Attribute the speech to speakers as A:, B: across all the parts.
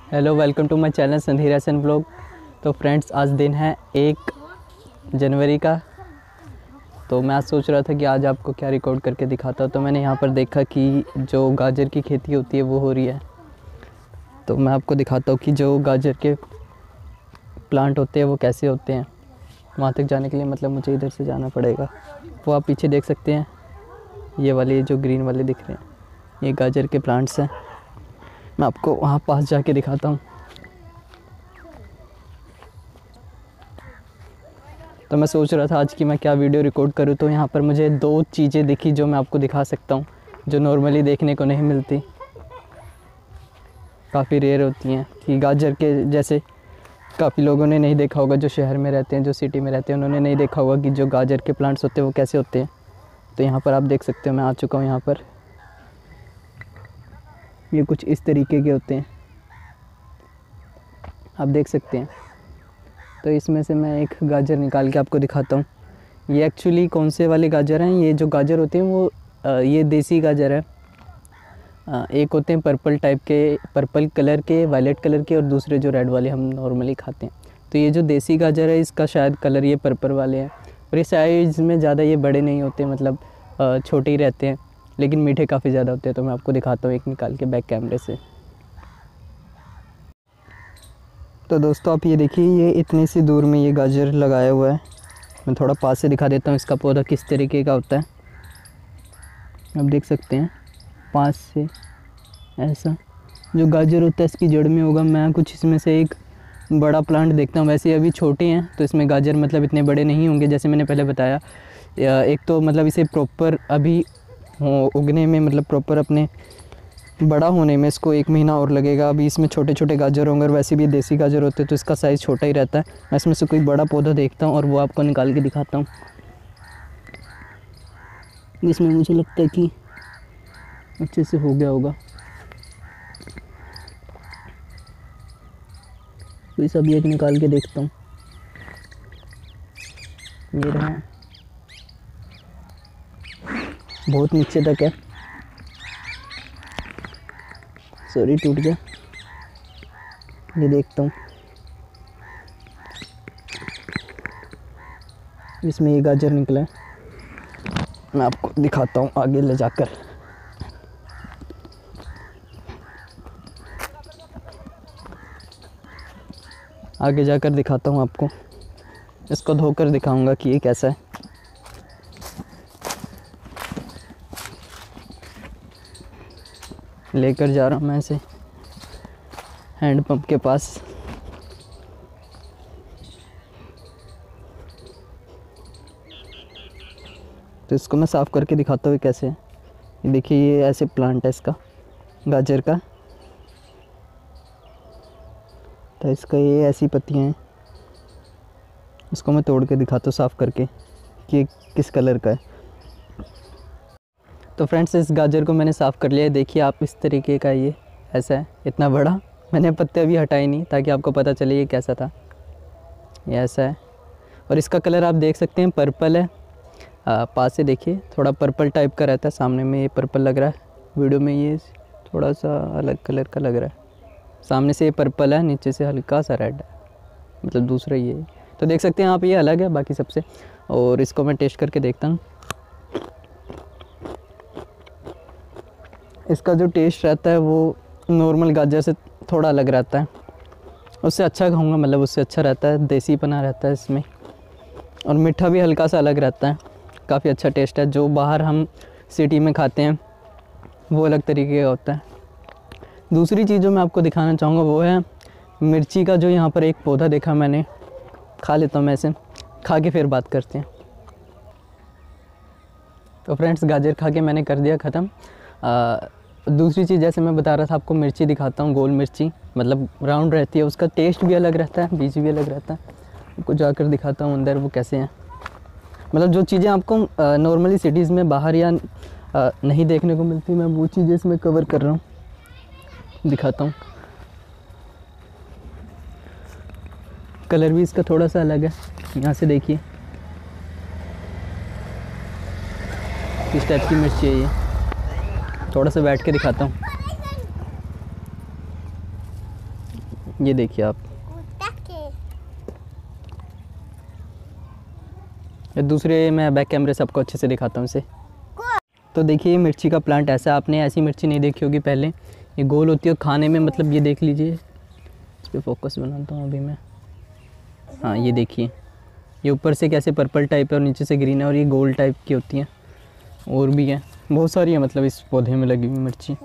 A: Hello, welcome to my channel Sandhir Hasan blog. तो friends, आज दिन है 1 जनवरी का। तो मैं आज सोच रहा था कि आज आपको क्या रिकॉर्ड करके दिखाता। तो मैंने यहाँ पर देखा कि जो गाजर की खेती होती है वो हो रही है। तो मैं आपको दिखाता हूँ कि जो गाजर के प्लांट होते हैं वो कैसे होते हैं। वहाँ तक जाने के लिए मतलब मुझे इधर से जाना पड़ेगा। वो आप पीछे देख सकते हैं, ये वाले जो ग्रीन वाले दिख रहे हैं ये गाजर के प्लांट्स हैं। मैं आपको वहाँ पास जाके दिखाता हूँ। तो मैं सोच रहा था आज की मैं क्या वीडियो रिकॉर्ड करूँ। तो यहाँ पर मुझे 2 चीज़ें दिखी जो मैं आपको दिखा सकता हूँ, जो नॉर्मली देखने को नहीं मिलती, काफ़ी रेयर होती हैं। कि गाजर के जैसे काफ़ी लोगों ने नहीं देखा होगा, जो शहर में रहते हैं, जो सिटी में रहते हैं, उन्होंने नहीं देखा होगा कि जो गाजर के प्लांट्स होते हैं वो कैसे होते हैं। तो यहाँ पर आप देख सकते हो, मैं आ चुका हूँ यहाँ पर। ये कुछ इस तरीके के होते हैं, आप देख सकते हैं। तो इसमें से मैं एक गाजर निकाल के आपको दिखाता हूँ। ये एक्चुअली कौन से वाले गाजर हैं। ये जो गाजर होते हैं वो ये देसी गाजर है। एक होते हैं पर्पल टाइप के, पर्पल कलर के, वायलेट कलर के, और दूसरे जो रेड वाले हम नॉर्मली खाते हैं। तो ये जो देसी गाजर है इसका शायद कलर ये पर्पल वाले हैं। और ये साइज़ में ज़्यादा ये बड़े नहीं होते, मतलब छोटे ही रहते हैं, लेकिन मीठे काफ़ी ज़्यादा होते हैं। तो मैं आपको दिखाता हूँ एक निकाल के बैक कैमरे से। तो दोस्तों आप ये देखिए, ये इतनी सी दूर में ये गाजर लगाया हुआ है। मैं थोड़ा पास से दिखा देता हूँ इसका पौधा किस तरीके का होता है। आप देख सकते हैं पास से, ऐसा जो गाजर होता है इसकी जड़ में होगा। मैं कुछ इसमें से एक बड़ा प्लांट देखता हूँ। वैसे अभी छोटे हैं तो इसमें गाजर मतलब इतने बड़े नहीं होंगे, जैसे मैंने पहले बताया। एक तो मतलब इसे प्रॉपर अभी उगने में, मतलब प्रॉपर अपने बड़ा होने में इसको 1 महीना और लगेगा। अभी इसमें छोटे छोटे गाजर होंगे, और वैसे भी देसी गाजर होते हैं तो इसका साइज़ छोटा ही रहता है। मैं इसमें से कोई बड़ा पौधा देखता हूँ और वो आपको निकाल के दिखाता हूँ, जिसमें मुझे लगता है कि अच्छे से हो गया होगा। तो इस अभी एक निकाल के देखता हूँ। ये रहा, बहुत नीचे तक है, सॉरी टूट गया। ये देखता हूँ, इसमें ये गाजर निकला है। मैं आपको दिखाता हूँ आगे ले जाकर। आगे जाकर दिखाता हूँ आपको, इसको धोकर दिखाऊंगा कि ये कैसा है। लेकर जा रहा हूँ मैं इसे हैंड पंप के पास। तो इसको मैं साफ़ करके दिखाता हूँ कैसे है। ये देखिए, ये ऐसे प्लांट है इसका, गाजर का। तो इसका ये ऐसी पत्तियाँ हैं। इसको मैं तोड़ के दिखाता हूँ साफ़ करके कि किस कलर का है। तो फ्रेंड्स, इस गाजर को मैंने साफ़ कर लिया है। देखिए आप, इस तरीके का ये ऐसा है, इतना बड़ा। मैंने पत्ते अभी हटाए नहीं ताकि आपको पता चले ये कैसा था। ये ऐसा है, और इसका कलर आप देख सकते हैं पर्पल है। पास से देखिए, थोड़ा पर्पल टाइप का रहता है। सामने में ये पर्पल लग रहा है, वीडियो में ये थोड़ा सा अलग कलर का लग रहा है। सामने से ये पर्पल है, नीचे से हल्का सा रेड है, मतलब दूसरा ये। तो देख सकते हैं आप, ये अलग है बाकी सबसे। और इसको मैं टेस्ट करके देखता हूँ। इसका जो टेस्ट रहता है वो नॉर्मल गाजर से थोड़ा अलग रहता है, उससे अच्छा कहूँगा, मतलब उससे अच्छा रहता है। देसीपना रहता है इसमें, और मीठा भी हल्का सा अलग रहता है। काफ़ी अच्छा टेस्ट है। जो बाहर हम सिटी में खाते हैं वो अलग तरीके का होता है। दूसरी चीज़ जो मैं आपको दिखाना चाहूँगा वो है मिर्ची का। जो यहाँ पर एक पौधा देखा मैंने, खा लेता हूँ मैं इसे, खा के फिर बात करते हैं। तो फ्रेंड्स, गाजर खा के मैंने कर दिया ख़त्म। दूसरी चीज़, जैसे मैं बता रहा था आपको, मिर्ची दिखाता हूँ। गोल मिर्ची, मतलब राउंड रहती है, उसका टेस्ट भी अलग रहता है, बीज भी अलग रहता है। आपको जाकर दिखाता हूँ अंदर वो कैसे हैं। मतलब जो चीज़ें आपको नॉर्मली सिटीज़ में बाहर या नहीं देखने को मिलती, मैं वो चीज़ें इसमें कवर कर रहा हूँ, दिखाता हूँ। कलर भी इसका थोड़ा सा अलग है। यहाँ से देखिए किस टाइप की मिर्ची है ये। थोड़ा सा बैठ के दिखाता हूँ। ये देखिए आप, दूसरे मैं बैक कैमरे से आपको अच्छे से दिखाता हूँ इसे। तो देखिए ये मिर्ची का प्लांट ऐसा है, आपने ऐसी मिर्ची नहीं देखी होगी पहले। ये गोल होती है खाने में, मतलब ये देख लीजिए, इस पर फोकस बनाता हूँ अभी मैं। हाँ ये देखिए, ये ऊपर से कैसे पर्पल टाइप है और नीचे से ग्रीन है, और ये गोल टाइप की होती हैं। और भी है, बहुत सारी है मतलब इस पौधे में लगी हुई मिर्ची,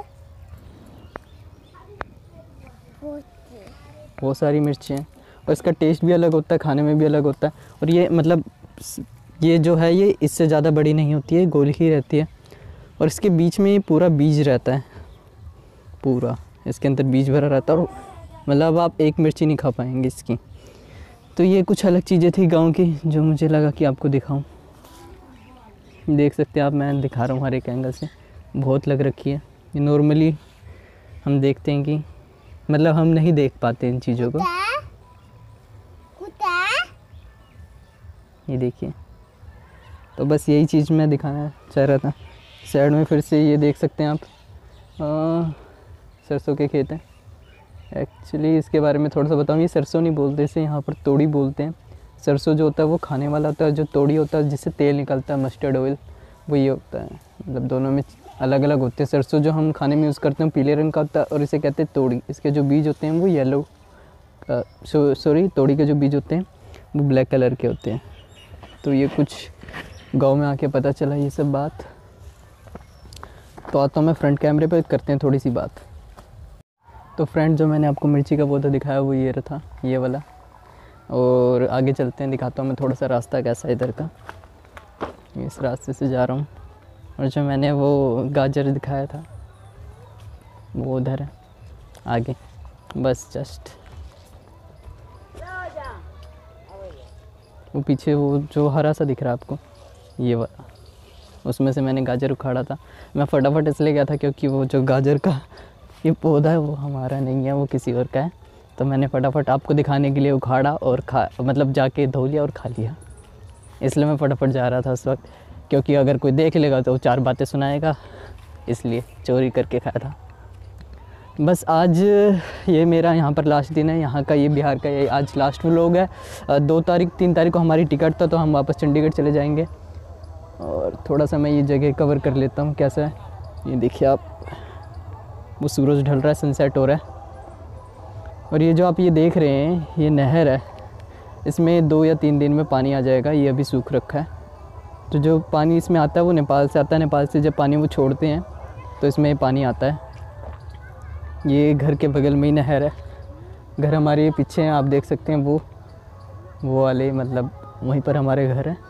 A: बहुत सारी मिर्ची हैं। और इसका टेस्ट भी अलग होता है, खाने में भी अलग होता है। और ये मतलब ये जो है ये इससे ज़्यादा बड़ी नहीं होती है, गोल ही रहती है। और इसके बीच में पूरा बीज रहता है, पूरा इसके अंदर बीज भरा रहता है, और मतलब आप एक मिर्ची नहीं खा पाएंगे इसकी। तो ये कुछ अलग चीज़ें थी गांव की जो मुझे लगा कि आपको दिखाऊं। देख सकते हैं आप, मैं दिखा रहा हूँ हर एक एंगल से, बहुत लग रखी है। ये नॉर्मली हम देखते हैं कि मतलब हम नहीं देख पाते इन चीज़ों को। ये देखिए, तो बस यही चीज़ मैं दिखाना चाह रहा था। साइड में फिर से ये देख सकते हैं आप, सरसों के खेत हैं। एक्चुअली इसके बारे में थोड़ा सा बताऊँ, ये सरसों नहीं बोलते इसे, यहाँ पर तोड़ी बोलते हैं। सरसों जो होता है वो खाने वाला होता है, जो तोड़ी होता है जिससे तेल निकलता है, मस्टर्ड ऑयल, वो ये होता है। मतलब दोनों में अलग अलग होते हैं। सरसों जो हम खाने में यूज़ करते हैं पीले रंग का होता है, और इसे कहते हैं तोड़ी। इसके जो बीज होते हैं वो येलो, सॉरी तोड़ी के जो बीज होते हैं वो ब्लैक कलर के होते हैं। तो ये कुछ गांव में आके पता चला ये सब बात। तो आता हूँ मैं फ्रंट कैमरे पे, करते हैं थोड़ी सी बात। तो फ्रेंड, जो मैंने आपको मिर्ची का पौधा दिखाया वो ये था, ये वाला। और आगे चलते हैं, दिखाता हूँ मैं थोड़ा सा रास्ता कैसा है इधर का। इस रास्ते से जा रहा हूँ, और जो मैंने वो गाजर दिखाया था वो उधर है आगे, बस जस्ट वो पीछे, वो जो हरा सा दिख रहा है आपको, ये वाला, उसमें से मैंने गाजर उखाड़ा था। मैं फटाफट इसलिए गया था क्योंकि वो जो गाजर का ये पौधा है वो हमारा नहीं है, वो किसी और का है। तो मैंने फटाफट आपको दिखाने के लिए उखाड़ा और मतलब जाके धो लिया और खा लिया। इसलिए मैं फटाफट जा रहा था उस वक्त, क्योंकि अगर कोई देख लेगा तो 4 बातें सुनाएगा, इसलिए चोरी करके खाया था। बस आज ये मेरा यहाँ पर लास्ट दिन है, यहाँ का, ये बिहार का, ये आज लास्ट व्लॉग है। 2 तारीख 3 तारीख को हमारी टिकट था, तो हम वापस चंडीगढ़ चले जाएंगे। और थोड़ा सा मैं ये जगह कवर कर लेता हूँ कैसा है। ये देखिए आप, वो सूरज ढल रहा है, सनसेट हो रहा है। और ये जो आप ये देख रहे हैं ये नहर है, इसमें 2 या 3 दिन में पानी आ जाएगा। ये अभी सूख रखा है। तो जो पानी इसमें आता है वो नेपाल से आता है। नेपाल से जब पानी वो छोड़ते हैं तो इसमें पानी आता है। ये घर के बगल में ही नहर है। घर हमारे पीछे हैं, आप देख सकते हैं वो वाले, मतलब वहीं पर हमारे घर है,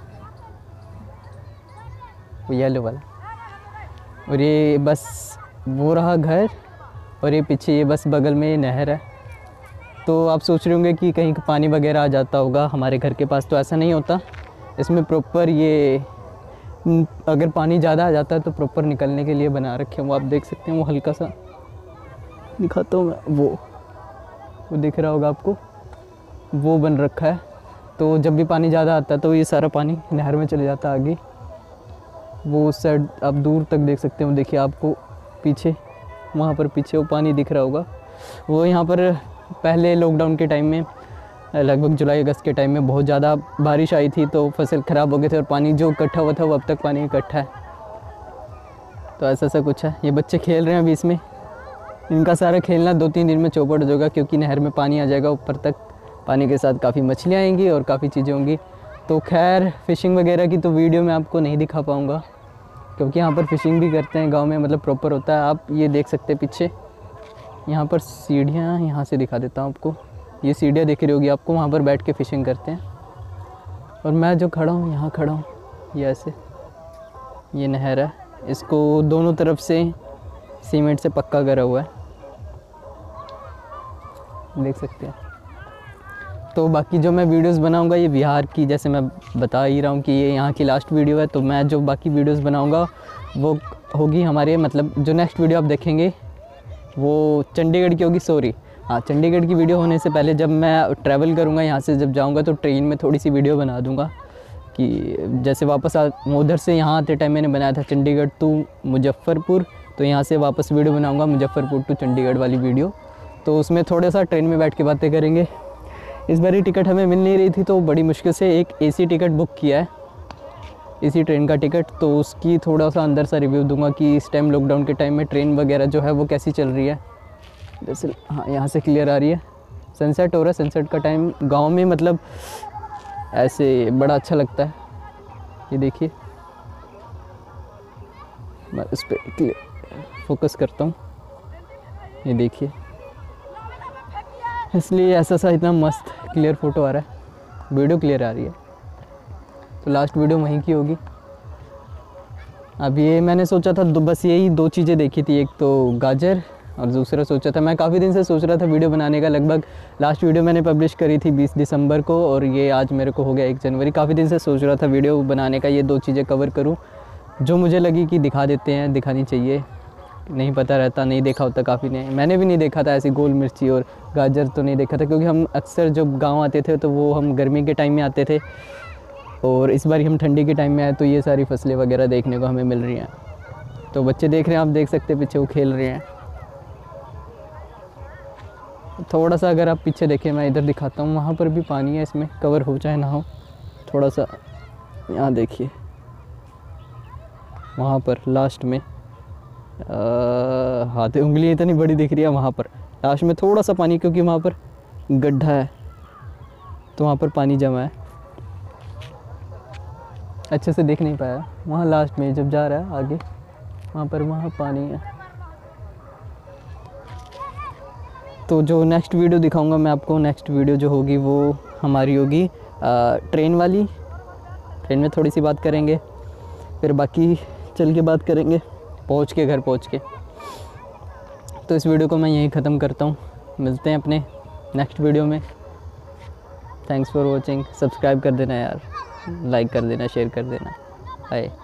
A: वो येलो वाला। और ये बस वो रहा घर, और ये पीछे ये बस बगल में ये नहर है। तो आप सोच रहे होंगे कि कहीं पानी वगैरह आ जाता होगा हमारे घर के पास, तो ऐसा नहीं होता। इसमें प्रॉपर ये, अगर पानी ज़्यादा आ जाता है तो प्रॉपर निकलने के लिए बना रखे हैं। वो आप देख सकते हैं, वो हल्का सा दिखाता हूँ मैं, वो दिख रहा होगा आपको, वो बन रखा है। तो जब भी पानी ज़्यादा आता है तो ये सारा पानी नहर में चले जाता है आगे। वो उस साइड आप दूर तक देख सकते हो, देखिए आपको पीछे, वहाँ पर पीछे वो पानी दिख रहा होगा। वो यहाँ पर पहले लॉकडाउन के टाइम में, लगभग जुलाई अगस्त के टाइम में बहुत ज़्यादा बारिश आई थी, तो फसल ख़राब हो गए थे, और पानी जो इकट्ठा हुआ था वो अब तक पानी इकट्ठा है। तो ऐसा कुछ है। ये बच्चे खेल रहे हैं अभी इसमें, इनका सारा खेलना 2-3 दिन में चौपट हो जाएगा, क्योंकि नहर में पानी आ जाएगा ऊपर तक। पानी के साथ काफ़ी मछलियाँ आएंगी और काफ़ी चीज़ें होंगी। तो खैर फ़िशिंग वगैरह की तो वीडियो मैं आपको नहीं दिखा पाऊँगा, क्योंकि यहाँ पर फ़िशिंग भी करते हैं गांव में, मतलब प्रॉपर होता है। आप ये देख सकते हैं पीछे, यहाँ पर सीढ़ियाँ, यहाँ से दिखा देता हूँ आपको। ये सीढ़ियाँ दिख रही होगी आपको, वहाँ पर बैठ के फ़िशिंग करते हैं। और मैं जो खड़ा हूँ, यहाँ खड़ा हूँ, ये ऐसे, ये नहर है, इसको दोनों तरफ से सीमेंट से पक्का करा हुआ है, देख सकते हैं। तो बाकी जो मैं वीडियोस बनाऊंगा ये बिहार की, जैसे मैं बता ही रहा हूँ कि ये यहाँ की लास्ट वीडियो है। तो मैं जो बाकी वीडियोस बनाऊंगा वो होगी हमारे, मतलब जो नेक्स्ट वीडियो आप देखेंगे वो चंडीगढ़ की होगी। सॉरी, हाँ, चंडीगढ़ की वीडियो होने से पहले जब मैं ट्रैवल करूँगा यहाँ से, जब जाऊँगा तो ट्रेन में थोड़ी सी वीडियो बना दूँगा, कि जैसे वापस उधर से यहाँ आते टाइम मैंने बनाया था चंडीगढ़ टू मुजफ्फरपुर, तो यहाँ से वापस वीडियो बनाऊँगा मुजफ्फरपुर टू चंडीगढ़ वाली वीडियो। तो उसमें थोड़ा सा ट्रेन में बैठ के बातें करेंगे। इस बार ही टिकट हमें मिल नहीं रही थी तो बड़ी मुश्किल से एक एसी टिकट बुक किया है, इसी ट्रेन का टिकट। तो उसकी थोड़ा सा अंदर सा रिव्यू दूंगा कि इस टाइम लॉकडाउन के टाइम में ट्रेन वगैरह जो है वो कैसी चल रही है। जैसे हाँ, यहाँ से क्लियर आ रही है, सनसेट हो रहा है। सनसेट का टाइम गांव में मतलब ऐसे बड़ा अच्छा लगता है। ये देखिए, मैं इस पर फोकस करता हूँ, ये देखिए, इसलिए ऐसा सा इतना मस्त क्लियर फ़ोटो आ रहा है, वीडियो क्लियर आ रही है। तो लास्ट वीडियो वहीं की होगी। अब ये मैंने सोचा था बस यही 2 चीज़ें देखी थी, एक तो गाजर और दूसरा सोचा था, मैं काफ़ी दिन से सोच रहा था वीडियो बनाने का। लगभग लास्ट वीडियो मैंने पब्लिश करी थी 20 दिसंबर को और ये आज मेरे को हो गया 1 जनवरी। काफ़ी दिन से सोच रहा था वीडियो बनाने का, ये 2 चीज़ें कवर करूँ जो मुझे लगी कि दिखा देते हैं, दिखानी चाहिए। नहीं पता रहता, नहीं देखा होता काफ़ी ने, मैंने भी नहीं देखा था ऐसी गोल मिर्ची और गाजर तो नहीं देखा था, क्योंकि हम अक्सर जब गांव आते थे तो वो हम गर्मी के टाइम में आते थे और इस बार हम ठंडी के टाइम में आए तो ये सारी फसलें वगैरह देखने को हमें मिल रही हैं। तो बच्चे देख रहे हैं, आप देख सकते हैं पीछे वो खेल रहे हैं। थोड़ा सा अगर आप पीछे देखें, मैं इधर दिखाता हूँ, वहाँ पर भी पानी है, इसमें कवर हो चाहे ना हो। थोड़ा सा यहाँ देखिए, वहाँ पर लास्ट में हाथ उंगली इतनी बड़ी दिख रही है, वहाँ पर लास्ट में थोड़ा सा पानी, क्योंकि वहाँ पर गड्ढा है तो वहाँ पर पानी जमा है, अच्छे से देख नहीं पाया। वहाँ लास्ट में जब जा रहा है आगे, वहाँ पर वहाँ पानी है। तो जो नेक्स्ट वीडियो दिखाऊंगा मैं आपको, नेक्स्ट वीडियो जो होगी वो हमारी होगी ट्रेन वाली। ट्रेन में थोड़ी सी बात करेंगे, फिर बाकी चल के बात करेंगे घर पहुँच के। तो इस वीडियो को मैं यहीं ख़त्म करता हूँ, मिलते हैं अपने नेक्स्ट वीडियो में। थैंक्स फॉर वॉचिंग, सब्सक्राइब कर देना यार, लाइक कर देना, शेयर कर देना। बाय।